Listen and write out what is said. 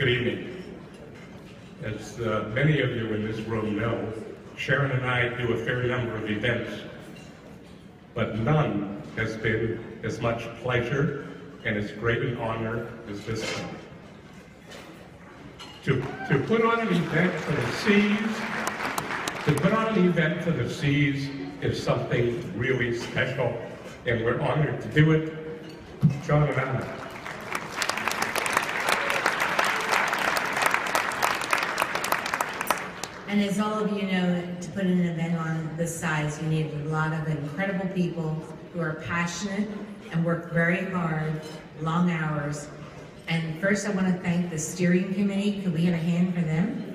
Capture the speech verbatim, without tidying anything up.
Good evening. As uh, many of you in this room know, Sharon and I do a fair number of events, but none has been as much pleasure and as great an honor as this one. To, to put on an event for the Seas, to put on an event for the Seas is something really special, and we're honored to do it. John and Anna. And as all of you know, to put an event on this size, you need a lot of incredible people who are passionate and work very hard, long hours. And first I want to thank the steering committee. Could we have a hand for them?